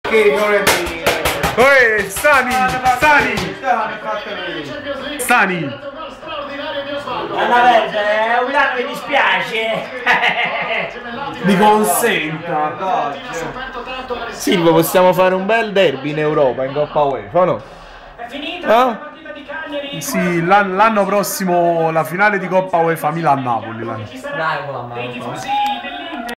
Che Fiorentino. Stani! Anna Verde, Milano mi dispiace. Mi consenta. Silvio, possiamo fare un bel derby in Europa, in Coppa UEFA, o no? È finita la partita di Cagliari. Sì, l'anno prossimo la finale di Coppa UEFA Milan-Napoli. Dai con la mano. I tifosi